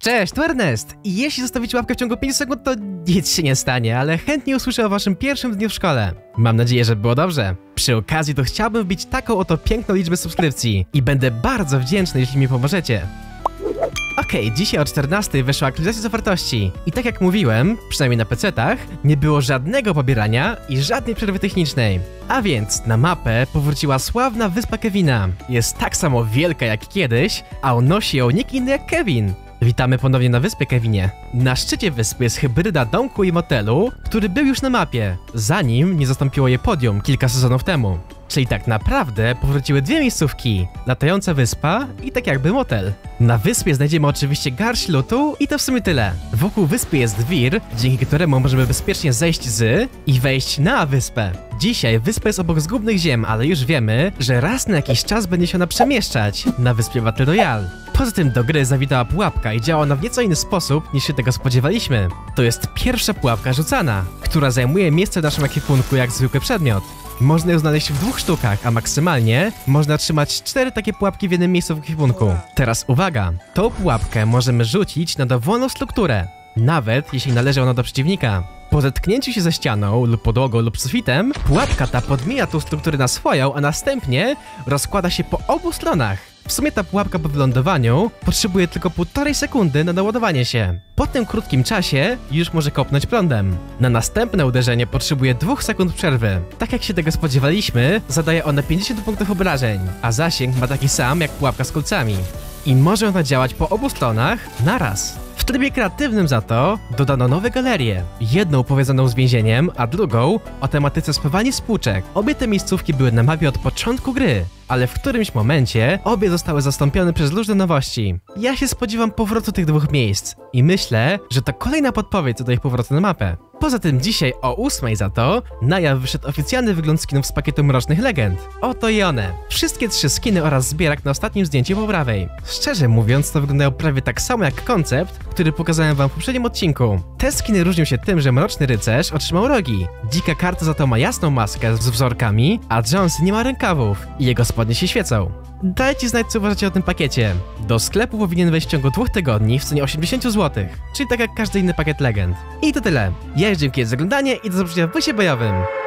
Cześć, tu Ernest! I jeśli zostawicie łapkę w ciągu 5 sekund, to nic się nie stanie, ale chętnie usłyszę o waszym pierwszym dniu w szkole. Mam nadzieję, że było dobrze. Przy okazji to chciałbym wbić taką oto piękną liczbę subskrypcji i będę bardzo wdzięczny, jeśli mi pomożecie. Okej, dzisiaj o 14 weszła aktualizacja zawartości i tak jak mówiłem, przynajmniej na PC-tach, nie było żadnego pobierania i żadnej przerwy technicznej. A więc na mapę powróciła sławna wyspa Kevina. Jest tak samo wielka jak kiedyś, a unosi ją nikt inny jak Kevin. Witamy ponownie na wyspie, Kevinie. Na szczycie wyspy jest hybryda domku i motelu, który był już na mapie, zanim nie zastąpiło je podium kilka sezonów temu. Czyli tak naprawdę powróciły dwie miejscówki, latająca wyspa i tak jakby motel. Na wyspie znajdziemy oczywiście garść lutu i to w sumie tyle. Wokół wyspy jest wir, dzięki któremu możemy bezpiecznie zejść z i wejść na wyspę. Dzisiaj wyspa jest obok zgubnych ziem, ale już wiemy, że raz na jakiś czas będzie się ona przemieszczać na wyspie Battle Royale. Poza tym do gry zawitała pułapka i działa ona w nieco inny sposób niż się tego spodziewaliśmy. To jest pierwsza pułapka rzucana, która zajmuje miejsce w naszym ekwipunku jak zwykły przedmiot. Można ją znaleźć w 2 sztukach, a maksymalnie można trzymać 4 takie pułapki w jednym miejscu w ekwipunku. Teraz uwaga, tą pułapkę możemy rzucić na dowolną strukturę, nawet jeśli należy ona do przeciwnika. Po zetknięciu się ze ścianą lub podłogą lub sufitem, pułapka ta podmienia tą strukturę na swoją, a następnie rozkłada się po obu stronach. W sumie ta pułapka po wylądowaniu potrzebuje tylko 1,5 sekundy na naładowanie się. Po tym krótkim czasie już może kopnąć prądem. Na następne uderzenie potrzebuje 2 sekund przerwy. Tak jak się tego spodziewaliśmy, zadaje ona 50 punktów obrażeń, a zasięg ma taki sam jak pułapka z kolcami. I może ona działać po obu stronach naraz. W trybie kreatywnym za to dodano nowe galerie. Jedną powiązaną z więzieniem, a drugą o tematyce spływania spłuczek. Obie te miejscówki były na mapie od początku gry, ale w którymś momencie obie zostały zastąpione przez różne nowości. Ja się spodziewam powrotu tych 2 miejsc i myślę, że to kolejna podpowiedź co do ich powrotu na mapę. Poza tym dzisiaj o 8 za to na jaw wyszedł oficjalny wygląd skinów z pakietu Mrocznych Legend. Oto i one. Wszystkie 3 skiny oraz zbierak na ostatnim zdjęciu po prawej. Szczerze mówiąc to wyglądają prawie tak samo jak koncept, który pokazałem wam w poprzednim odcinku. Te skiny różnią się tym, że Mroczny Rycerz otrzymał rogi. Dzika Karta za to ma jasną maskę z wzorkami, a Jones nie ma rękawów i jego spodnie się świecą. Dajcie znać, co uważacie o tym pakiecie. Do sklepu powinien wejść w ciągu 2 tygodni w cenie 80 zł, czyli tak jak każdy inny pakiet legend. I to tyle. Ja już dziękuję za oglądanie i do zobaczenia w busie bojowym.